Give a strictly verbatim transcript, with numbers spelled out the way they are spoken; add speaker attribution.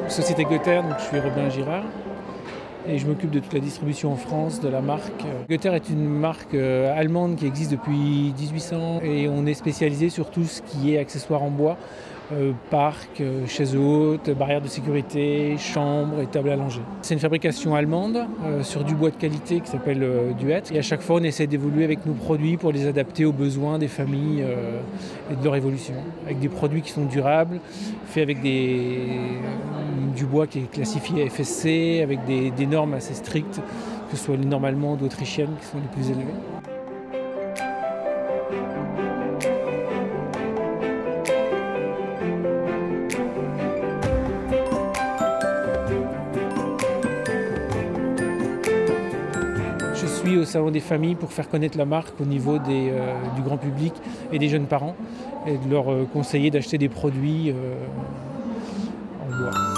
Speaker 1: Société Goether, donc je suis Robin Girard et je m'occupe de toute la distribution en France de la marque. Goether est une marque allemande qui existe depuis dix-huit cents et on est spécialisé sur tout ce qui est accessoires en bois, euh, parcs, chaises hautes, barrières de sécurité, chambres et tables à langer. C'est une fabrication allemande euh, sur du bois de qualité qui s'appelle euh, Duet et à chaque fois on essaie d'évoluer avec nos produits pour les adapter aux besoins des familles euh, et de leur évolution. Avec des produits qui sont durables, faits avec des, du bois qui est classifié F S C, avec des, des normes assez strictes, que ce soit les normes allemandes ou autrichiennes qui sont les plus élevées. Je suis au Salon des familles pour faire connaître la marque au niveau des, euh, du grand public et des jeunes parents et de leur euh, conseiller d'acheter des produits euh, en bois.